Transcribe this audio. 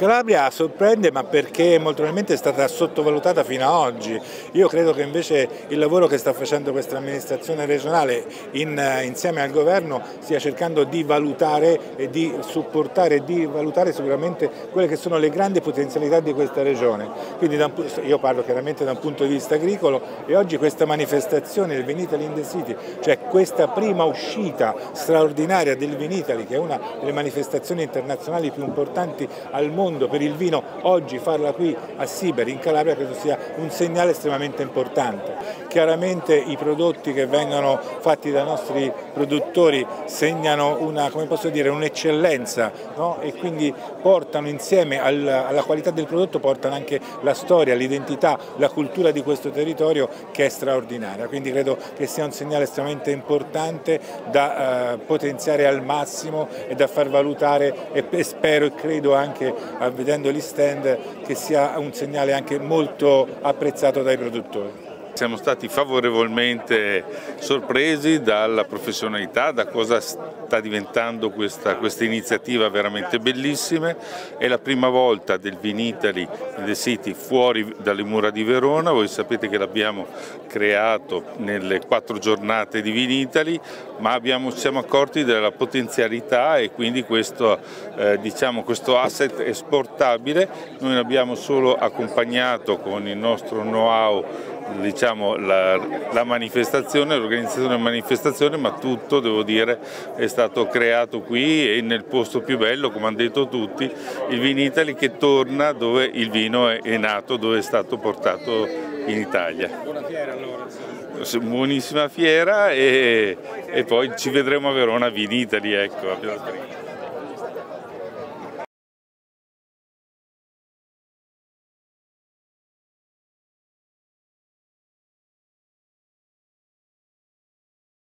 Calabria sorprende, ma perché molto probabilmente è stata sottovalutata fino ad oggi. Io credo che invece il lavoro che sta facendo questa amministrazione regionale insieme al governo stia cercando di valutare e di supportare e di valutare sicuramente quelle che sono le grandi potenzialità di questa regione. Quindi io parlo chiaramente da un punto di vista agricolo, e oggi questa manifestazione del Vinitaly in the City, cioè questa prima uscita straordinaria del Vinitaly, che è una delle manifestazioni internazionali più importanti al mondo per il vino, oggi farla qui a Siberi in Calabria credo sia un segnale estremamente importante. Chiaramente i prodotti che vengono fatti dai nostri produttori segnano un'eccellenza, no? E quindi portano insieme alla qualità del prodotto, portano anche la storia, l'identità, la cultura di questo territorio, che è straordinaria. Quindi credo che sia un segnale estremamente importante da potenziare al massimo e da far valutare, e spero e credo anche, vedendo gli stand, che sia un segnale anche molto apprezzato dai produttori. Siamo stati favorevolmente sorpresi dalla professionalità, da cosa sta diventando questa iniziativa veramente bellissima. È la prima volta del Vinitaly in the City fuori dalle mura di Verona. Voi sapete che l'abbiamo creato nelle 4 giornate di Vinitaly, ma ci siamo accorti della potenzialità, e quindi questo asset esportabile noi l'abbiamo solo accompagnato con il nostro know-how, la manifestazione, l'organizzazione della manifestazione, ma tutto, devo dire, è stato creato qui e nel posto più bello, come hanno detto tutti, il Vinitaly, che torna dove il vino è nato, dove è stato portato in Italia. Buona fiera allora. Buonissima fiera, e poi ci vedremo a Verona Vinitaly, ecco.